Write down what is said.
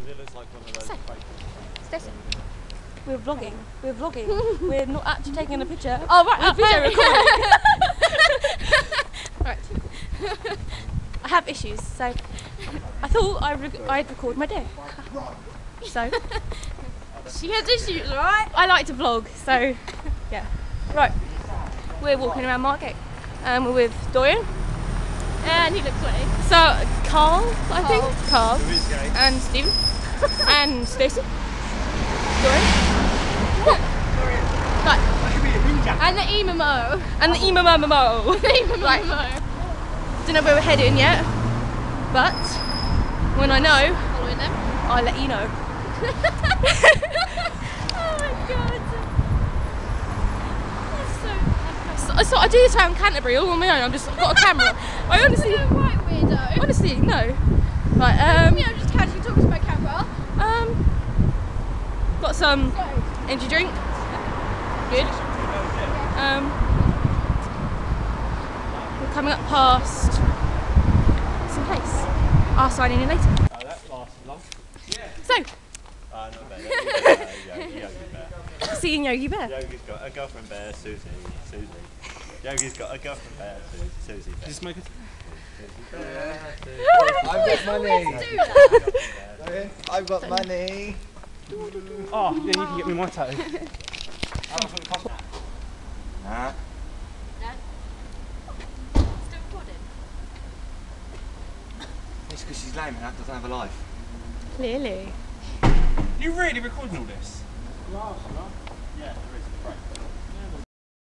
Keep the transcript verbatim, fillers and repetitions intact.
It looks like one of those So, fake Stacie, we're vlogging. We're vlogging. We're not actually taking a picture. Oh right, we're oh, video right. recording. Right. I have issues, so I thought I rec I'd record my day. So She has issues, right? I like to vlog, so yeah. Right, we're walking around Margate, and we're with Dorian. And he looks sweaty. So Karl, I think, Karl, Who is gay? and Stephen, and Stacie. Dorian. Right. And the emo. And the emo mo mo. Emo. Right. Don't know where we're heading yet, but when I know, Following them. I'll let you know. Oh my god. That's so So, so I do this around Canterbury all on my own. I'm just I've got a camera. I honestly, You're right weirdo. honestly, no. Right. Um. Me, I'm just casually talking to my camera. Um. Got some So, energy drink. Good. Um. We're coming up past some place. I'll sign in later. Oh, that lasted long. So, Uh, not bad. Yogi Bear. seeing Yogi Bear. Yogi's got a girlfriend bear, Susie. Susie. Yogi's got a girlfriend bear, Susie. Susie. Did you smoke it? I've got money. do that. I've got money. Oh, then you can get me my tattoo. Nah. Still recording. It's because she's lame and doesn't have a life. Clearly. You really recording all this? Last, Yeah,